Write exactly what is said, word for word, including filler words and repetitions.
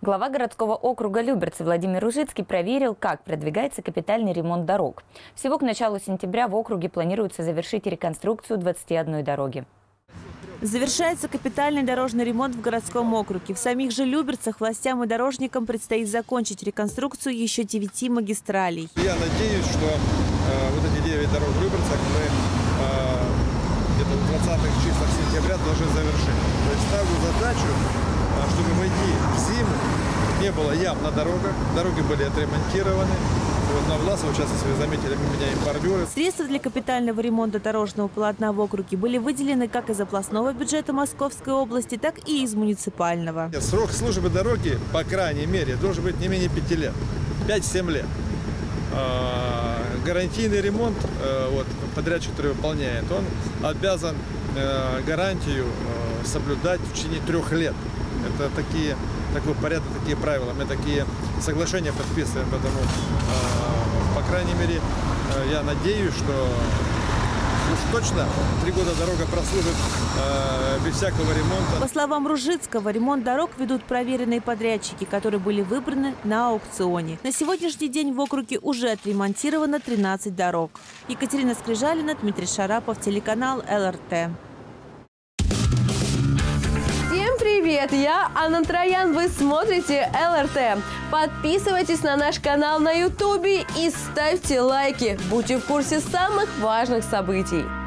Глава городского округа Люберцы Владимир Ружицкий проверил, как продвигается капитальный ремонт дорог. Всего к началу сентября в округе планируется завершить реконструкцию двадцати одной дороги. Завершается капитальный дорожный ремонт в городском округе. В самих же Люберцах властям и дорожникам предстоит закончить реконструкцию еще девяти магистралей. Я надеюсь, что э, вот эти девять дорог в Люберцах мы э, где-то в двадцатых числах сентября должны завершить. То есть ставлю задачу, э, чтобы войти в зиму, не было ям на дорогах, дороги были отремонтированы. Вот на Власово, сейчас, если вы заметили, мы меняем бордюры. Средства для капитального ремонта дорожного полотна в округе были выделены как из областного бюджета Московской области, так и из муниципального. Срок службы дороги, по крайней мере, должен быть не менее пяти лет. пять-семь лет. Гарантийный ремонт, вот, подрядчик, который выполняет, он обязан гарантию соблюдать в течение трех лет. Это такие, такой порядок, такие правила. Мы такие соглашения подписываем, поэтому, по крайней мере, я надеюсь, что уж точно три года дорога прослужит э, без всякого ремонта. По словам Ружицкого, ремонт дорог ведут проверенные подрядчики, которые были выбраны на аукционе. На сегодняшний день в округе уже отремонтировано тринадцать дорог. Екатерина Скрижалина, Дмитрий Шарапов, телеканал эл эр тэ. Всем привет! Я Анна Троян, вы смотрите эл эр тэ. Подписывайтесь на наш канал на ютубе и ставьте лайки. Будьте в курсе самых важных событий.